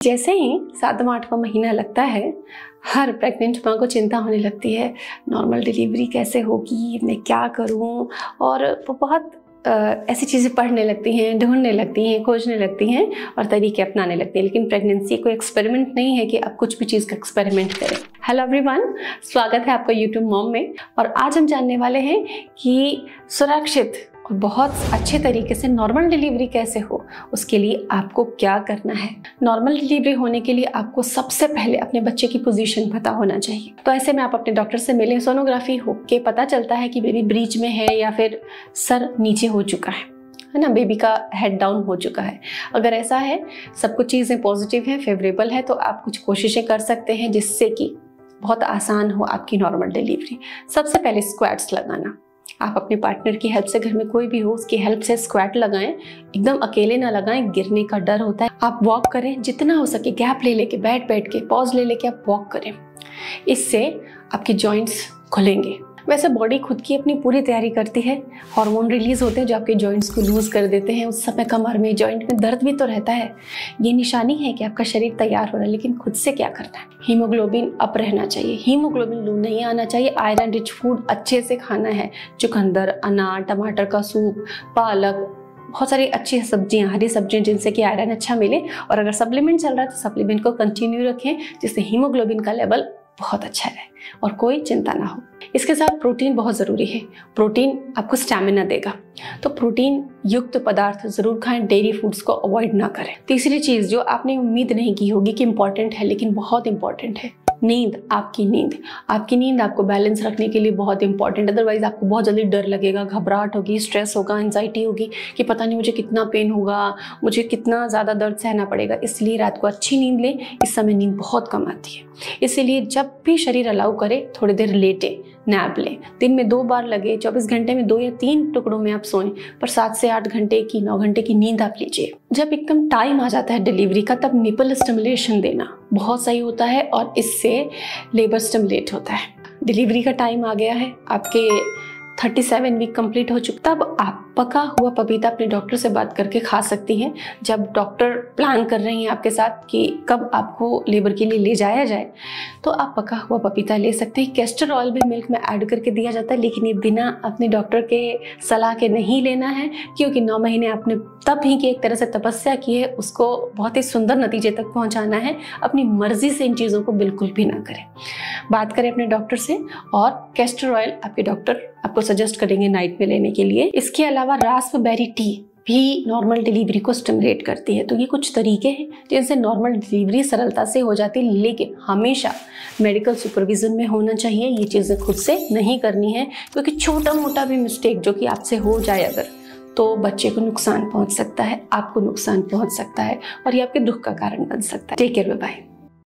जैसे ही 7वां-8वां महीना लगता है, हर प्रेग्नेंट माँ को चिंता होने लगती है, नॉर्मल डिलीवरी कैसे होगी, मैं क्या करूँ, और वो बहुत ऐसी चीज़ें पढ़ने लगती हैं, ढूंढने लगती हैं, खोजने लगती हैं और तरीके अपनाने लगती हैं। लेकिन प्रेगनेंसी कोई एक्सपेरिमेंट नहीं है कि आप कुछ भी चीज़ का एक्सपेरिमेंट करें। हेलो एवरीवन, स्वागत है आपका यूट्यूब मॉम में। और आज हम जानने वाले हैं कि सुरक्षित और बहुत अच्छे तरीके से नॉर्मल डिलीवरी कैसे हो, उसके लिए आपको क्या करना है। नॉर्मल डिलीवरी होने के लिए आपको सबसे पहले अपने बच्चे की पोजीशन पता होना चाहिए। तो ऐसे में आप अपने डॉक्टर से मिलें, सोनोग्राफी हो के पता चलता है कि बेबी ब्रीच में है या फिर सर नीचे हो चुका है ना, बेबी का हेड डाउन हो चुका है। अगर ऐसा है, सब कुछ चीज़ें पॉजिटिव हैं, फेवरेबल है, तो आप कुछ कोशिशें कर सकते हैं जिससे कि बहुत आसान हो आपकी नॉर्मल डिलीवरी। सबसे पहले स्क्वाट्स लगाना। आप अपने पार्टनर की हेल्प से, घर में कोई भी हो उसकी हेल्प से स्क्वाट लगाएं। एकदम अकेले ना लगाएं, गिरने का डर होता है। आप वॉक करें, जितना हो सके गैप ले लेके, बैठ के पॉज ले लेके आप वॉक करें। इससे आपके जॉइंट्स खुलेंगे। वैसे बॉडी खुद की अपनी पूरी तैयारी करती है, हार्मोन रिलीज होते हैं जो आपके जॉइंट्स को लूज कर देते हैं। उस समय कमर में, जॉइंट में दर्द भी तो रहता है। ये निशानी है कि आपका शरीर तैयार हो रहा है। लेकिन खुद से क्या करना है, हीमोग्लोबिन अप रहना चाहिए, हीमोग्लोबिन लो नहीं आना चाहिए। आयरन रिच फूड अच्छे से खाना है, चुकंदर, अनार, टमाटर का सूप, पालक, बहुत सारी अच्छी सब्जियां, हरी सब्जियां जिनसे कि आयरन अच्छा मिले। और अगर सप्लीमेंट चल रहा है तो सप्लीमेंट को कंटिन्यू रखें, जिससे हीमोग्लोबिन का लेवल बहुत अच्छा रहे और कोई चिंता ना हो। इसके साथ प्रोटीन बहुत ज़रूरी है। प्रोटीन आपको स्टैमिना देगा, तो प्रोटीन युक्त पदार्थ जरूर खाएं, डेयरी फूड्स को अवॉइड ना करें। तीसरी चीज़ जो आपने उम्मीद नहीं की होगी कि इंपॉर्टेंट है, लेकिन बहुत इंपॉर्टेंट है, नींद। आपकी नींद आपको बैलेंस रखने के लिए बहुत इंपॉर्टेंट। अदरवाइज आपको बहुत जल्दी डर लगेगा, घबराहट होगी, स्ट्रेस होगा, एंजाइटी होगी कि पता नहीं मुझे कितना पेन होगा, मुझे कितना ज़्यादा दर्द सहना पड़ेगा। इसलिए रात को अच्छी नींद लें। इस समय नींद बहुत कम आती है, इसीलिए जब भी शरीर अलाउ करे थोड़ी देर लेटे, नैप लें। दिन में 2 बार लगे, 24 घंटे में 2 या 3 टुकड़ों में आप सोएं, पर 7 से 8 घंटे की, 9 घंटे की नींद आप लीजिए। जब एकदम टाइम आ जाता है डिलीवरी का, तब निपल स्टिमुलेशन देना बहुत सही होता है और इससे लेबर स्टिमुलेट होता है। डिलीवरी का टाइम आ गया है, आपके 37 वीक कंप्लीट हो चुका, तब आप पका हुआ पपीता अपने डॉक्टर से बात करके खा सकती हैं। जब डॉक्टर प्लान कर रही हैं आपके साथ कि कब आपको लेबर के लिए ले जाया जाए, तो आप पका हुआ पपीता ले सकते हैं। कैस्टर ऑयल भी मिल्क में ऐड करके दिया जाता है, लेकिन ये बिना अपने डॉक्टर के सलाह के नहीं लेना है, क्योंकि 9 महीने आपने तब ही की एक तरह से तपस्या की है, उसको बहुत ही सुंदर नतीजे तक पहुँचाना है। अपनी मर्जी से इन चीज़ों को बिल्कुल भी ना करें। बात करें अपने डॉक्टर से, और कैस्टर ऑयल आपके डॉक्टर आपको सजेस्ट करेंगे नाइट में लेने के लिए। इसके अलावा रास्पबेरी टी भी नॉर्मल डिलीवरी को स्टिमुलेट करती है। तो ये कुछ तरीके हैं जिनसे नॉर्मल डिलीवरी सरलता से हो जाती है, लेकिन हमेशा मेडिकल सुपरविजन में होना चाहिए। ये चीज़ें खुद से नहीं करनी है, क्योंकि छोटा मोटा भी मिस्टेक जो कि आपसे हो जाए अगर, तो बच्चे को नुकसान पहुंच सकता है, आपको नुकसान पहुंच सकता है और ये आपके दुख का कारण बन सकता है। Take care, bye bye.